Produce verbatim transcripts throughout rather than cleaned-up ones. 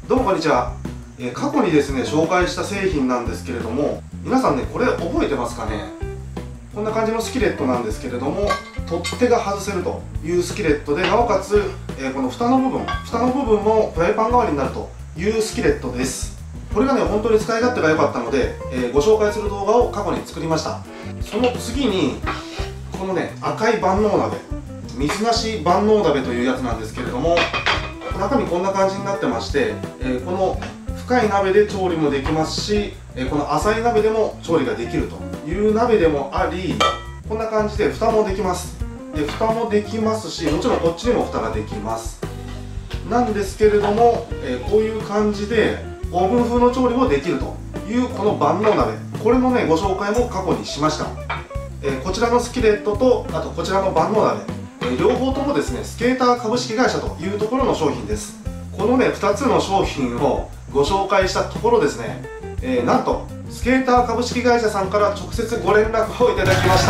どうもこんにちは。えー、過去にですね紹介した製品なんですけれども、皆さんねこれ覚えてますかね。こんな感じのスキレットなんですけれども、取っ手が外せるというスキレットで、なおかつ、えー、この蓋の部分蓋の部分もフライパン代わりになるというスキレットです。これがね本当に使い勝手が良かったので、えー、ご紹介する動画を過去に作りました。その次にこのね赤い万能鍋、水なし万能鍋というやつなんですけれども、中身こんな感じになってまして、えー、この深い鍋で調理もできますし、えー、この浅い鍋でも調理ができるという鍋でもあり、こんな感じで蓋もできます。で蓋もできますし、もちろんこっちにも蓋ができますなんですけれども、えー、こういう感じでオーブン風の調理もできるというこの万能鍋、これのねご紹介も過去にしました。えー、こちらのスキレットと、あとこちらの万能鍋、両方ともですねスケーター株式会社というところの商品です。このねふたつの商品をご紹介したところですね、えー、なんとスケーター株式会社さんから直接ご連絡をいただきました。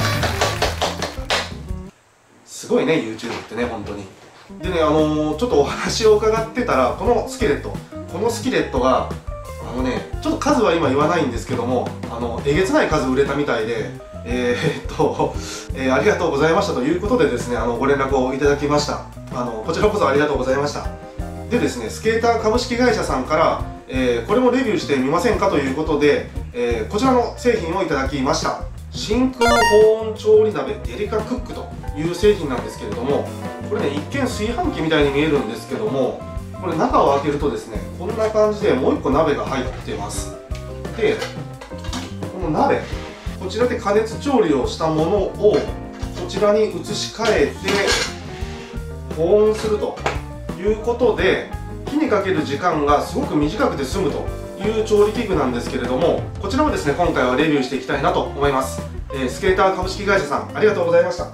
すごいね YouTube ってね本当に。でねあのー、ちょっとお話を伺ってたら、このスキレットこのスキレットがあのねちょっと数は今言わないんですけども、あのえげつない数売れたみたいで、えー、っと、えー、ありがとうございましたということでですね、あのご連絡をいただきました。あのこちらこそありがとうございました。でですね、スケーター株式会社さんから、えー、これもレビューしてみませんかということで、えー、こちらの製品をいただきました。真空保温調理鍋デリカクックという製品なんですけれども、これね一見炊飯器みたいに見えるんですけども、これ中を開けるとですねこんな感じでもういっこ鍋が入ってます。でこの鍋、こちらで加熱調理をしたものをこちらに移し替えて保温するということで、火にかける時間がすごく短くて済むという調理器具なんですけれども、こちらもですね今回はレビューしていきたいなと思います。えー、スケーター株式会社さんありがとうございました。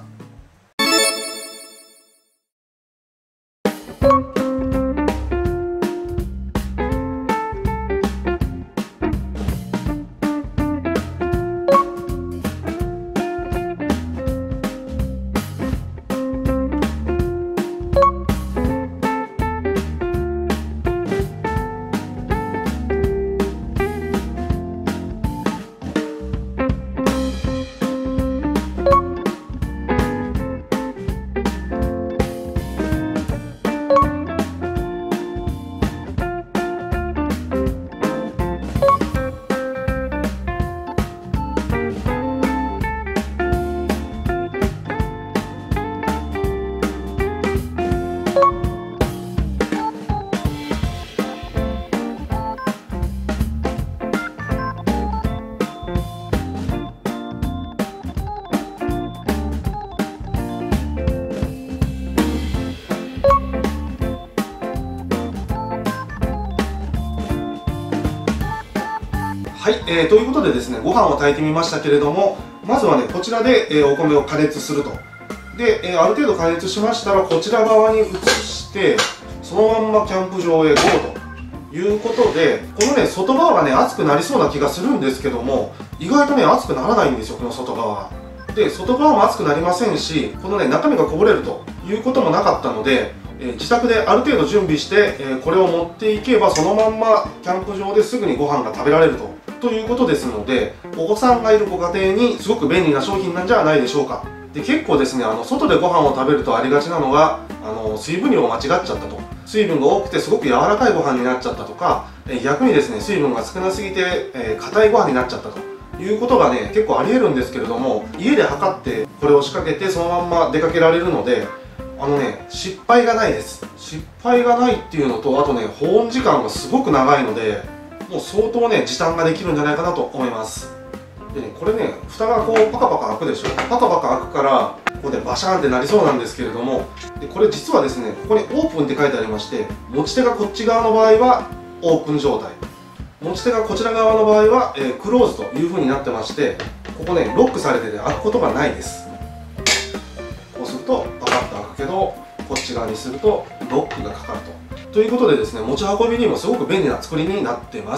はい、えー、ということでですね、ご飯を炊いてみましたけれども、まずはね、こちらで、えー、お米を加熱すると。で、えー、ある程度加熱しましたら、こちら側に移して、そのまんまキャンプ場へゴーということで、このね、外側がね、熱くなりそうな気がするんですけども、意外とね、熱くならないんですよ、この外側が。で、外側も熱くなりませんし、このね、中身がこぼれるということもなかったので、えー、自宅である程度準備して、えー、これを持っていけば、そのまんまキャンプ場ですぐにご飯が食べられると。ということですので、お子さんがいるご家庭にすごく便利な商品なんじゃないでしょうか。で結構ですね、あの外でご飯を食べるとありがちなのが、あの水分量を間違っちゃったと、水分が多くてすごく柔らかいご飯になっちゃったとか、え逆にですね水分が少なすぎてえ硬いご飯になっちゃったということがね結構ありえるんですけれども、家で測ってこれを仕掛けてそのまんま出かけられるので、あのね失敗がないです。失敗がないっていうのと、あとね保温時間がすごく長いので、もう相当ね時短ができるんじゃないかなと思います。でね、これね蓋がこうパカパカ開くでしょ。パカパカ開くからここでバシャーンってなりそうなんですけれども、でこれ実はですねここにオープンって書いてありまして、持ち手がこっち側の場合はオープン状態、持ち手がこちら側の場合は、えー、クローズという風になってまして、ここねロックされてて開くことがないです。こうするとパカッと開くけど、こっち側にするとロックがかかると。ということでですね、持ち運びにもすごく便利な作りになってます。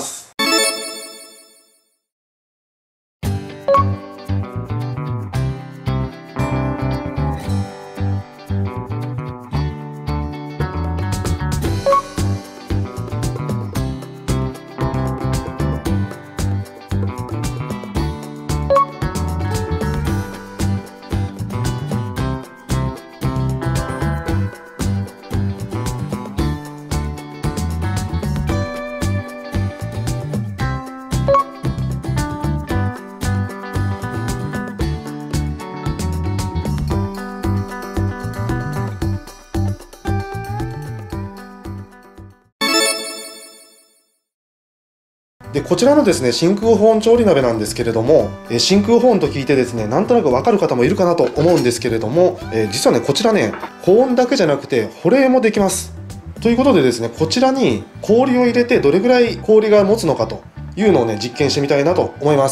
でこちらのですね真空保温調理鍋なんですけれども、え真空保温と聞いてですねなんとなく分かる方もいるかなと思うんですけれども、え実はねこちらね保温だけじゃなくて保冷もできます。ということでですねこちらに氷を入れてどれぐらい氷が持つのかというのをね実験してみたいなと思います。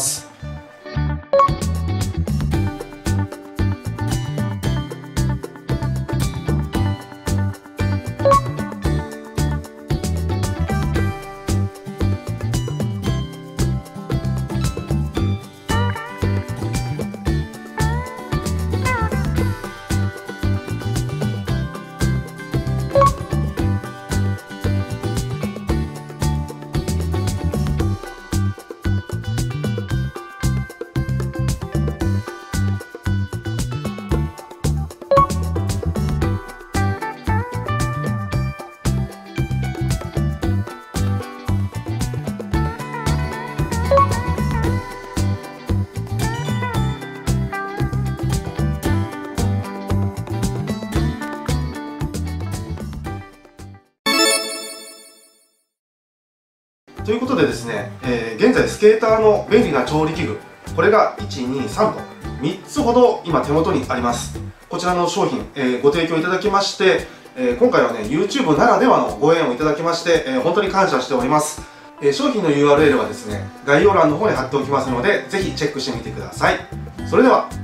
ということでですね、えー、現在スケーターの便利な調理器具、これがいち、に、さんとみっつほど今手元にあります。こちらの商品、えー、ご提供いただきまして、えー、今回はね YouTube ならではのご縁をいただきまして、えー、本当に感謝しております。えー、商品の ユーアールエル はですね概要欄の方に貼っておきますので、ぜひチェックしてみてください。それでは。